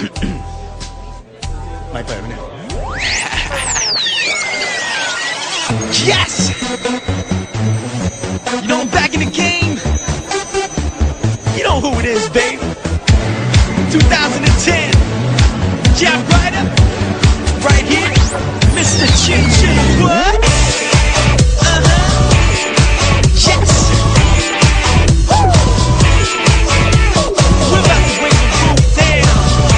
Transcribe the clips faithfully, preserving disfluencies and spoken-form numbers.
ไม่เปิดไหมเนี่ย Yes! You know I'm back in the game. You know who it is, babe. twenty ten. Yeah, right up. Right here. Mister Chin Chin. What? Uh-huh. Yes. Woo. We're about to bring the roof down.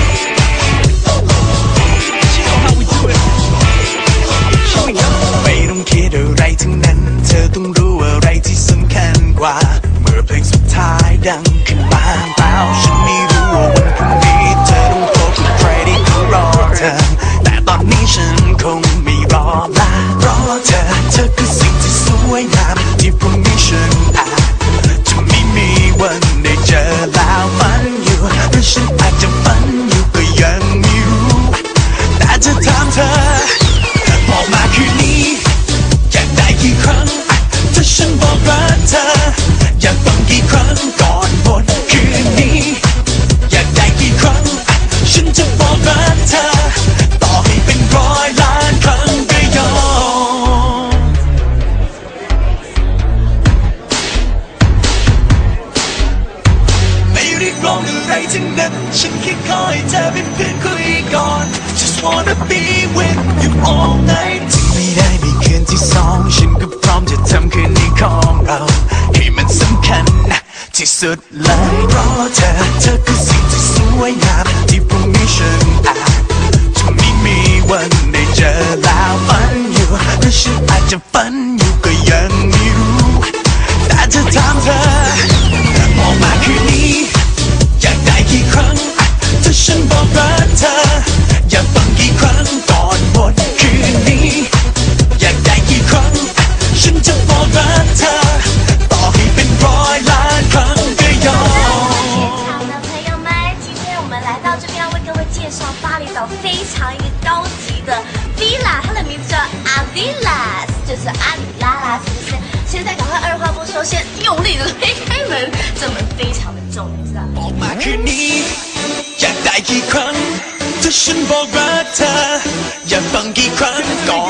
You know how we do it. Here we go. ไม่ต้องคิดอะไรทั้งนั้นเธอต้องรู้อะไรที่สำคัญกว่าเมื่อเพลงสุดท้ายดังขึ้นมาเปล่าฉันไม่รู้ว่าวันพรุ่งนี้เธอต้องพบกับใครที่เขารอเธอแต่ตอนนี้ฉันคงไม่รอละเพราะเธอเธอคือสิ่งที่สวยงามที่พรุ่งนี้ฉันอาจจะไม่มีวันได้เจอแล้วฝันอยู่หรือฉันอาจจะฝันอยู่ก็ยังไม่รู้แต่จะถามเธอบอกมาคืนนี้อยากได้กี่ครั้งถ้าฉันบอกรักเธออยากฟังกี่ครั้งก่อนหมดคืนนี้อยากได้กี่ครั้งฉันจะบอกรักเธอต่อให้เป็นร้อยล้านครั้งก็ยอมไม่เรียกร้องอะไรทั้งนั้นฉันแค่ขอให้เธอเป็นเพื่อนคุยก่อน Just wanna be with you all night ถึงไม่ได้มีคืนที่สองฉันก็พร้อมจะทำคืนนี้ของเราให้มันสำคัญที่สุดเลยเพราะเธอเธอคือสิ่งที่สวยงามที่พรุ่งนี้ฉันอาจจะไม่มีวันได้เจอแล้วฝันอยู่หรือฉันอาจจะฝันอยู่ก็ยังไม่รู้แต่จะถามเธอบอกมาคืนนี้อยากได้กี่ครั้งถ้าฉันบอกรักเธออยากฟังกี่ครั้งก่อนหมดคืนนี้อยากได้กี่ครั้งฉันจะบอกรักเธอต่อให้เป็นร้อยล้านครั้งก็ยอม现场的朋友们，今天我们来到这边要为各位介绍巴厘岛非常一个高级的 villa， 它的名字叫 Avilas， 就是阿里拉拉，是不是？现在赶快二话不说，先用力的推开门，这门非常的重，你知道吗？ บอกมาคืนนี้อยากได้กี่ครั้งถ้าฉันบอกรักเธออยากฟังกี่ครั้งก่อน